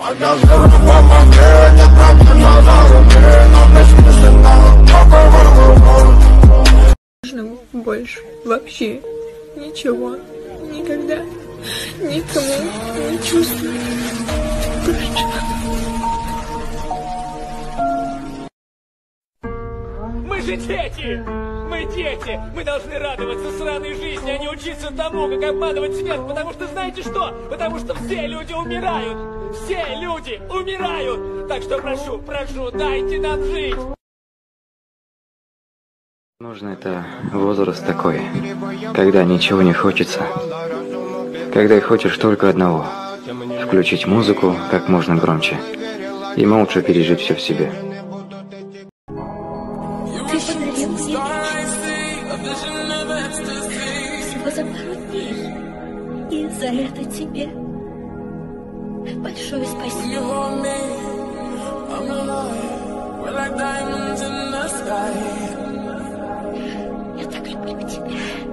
Нужно больше вообще ничего, никогда, никому не чувствую. Мы же дети! Мы дети! Мы должны радоваться сраной жизни, а не учиться тому, как обманывать смерть, потому что знаете что? Потому что все люди умирают! Все люди умирают! Так что прошу, дайте нам жить! Нужно это возраст такой, когда ничего не хочется, когда хочешь только одного – включить музыку как можно громче и молча пережить все в себе. Ты подарил мне всего за пару дней, и за это тебе большое спасибо. Я так люблю тебя.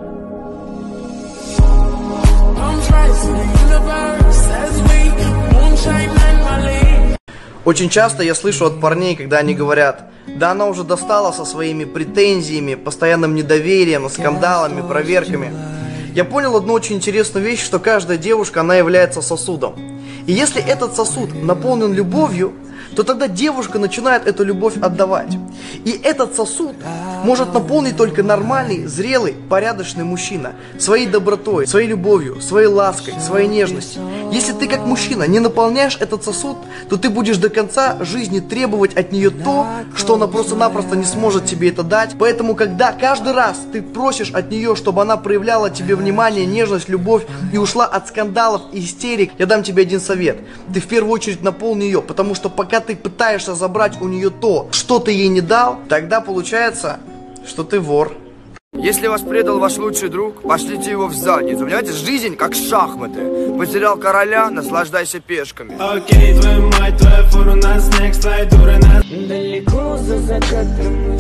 Очень часто я слышу от парней, когда они говорят: да она уже достала со своими претензиями, постоянным недоверием, скандалами, проверками. Я понял одну очень интересную вещь, что каждая девушка, она является сосудом. И если этот сосуд наполнен любовью, то тогда девушка начинает эту любовь отдавать. И этот сосуд может наполнить только нормальный, зрелый, порядочный мужчина. Своей добротой, своей любовью, своей лаской, своей нежностью. Если ты как мужчина не наполняешь этот сосуд, то ты будешь до конца жизни требовать от нее то, что она просто-напросто не сможет тебе это дать. Поэтому, когда каждый раз ты просишь от нее, чтобы она проявляла тебе внимание, нежность, любовь и ушла от скандалов и истерик, я дам тебе один совет. Ты в первую очередь наполни ее, потому что пока ты пытаешься забрать у нее то, что ты ей не дал, тогда получается, что ты вор. Если вас предал ваш лучший друг, пошлите его в задницу. Понимаете, жизнь как шахматы. Потерял короля, наслаждайся пешками. Окей, твою мать, твоя фура на снег, твои дуры на... Далеко за закатом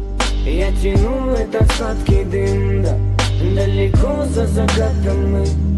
я тяну этот сладкий дым, да. Далеко за закатом мы